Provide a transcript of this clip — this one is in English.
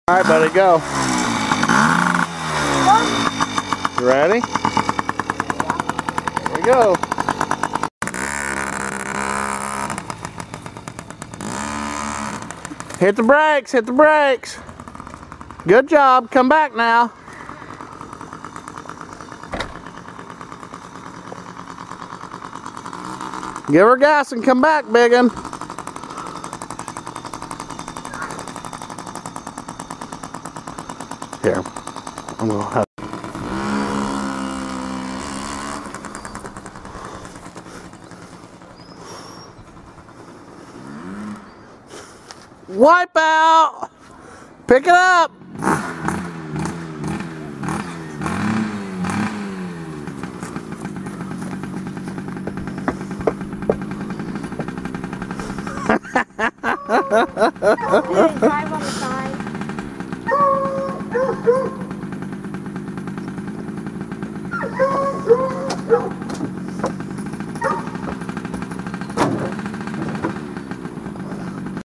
Alright, buddy, go. You ready? Here we go. Hit the brakes, hit the brakes. Good job, come back now. Give her gas and come back, biggin. Here, I'm gonna have. Wipe out! Pick it up!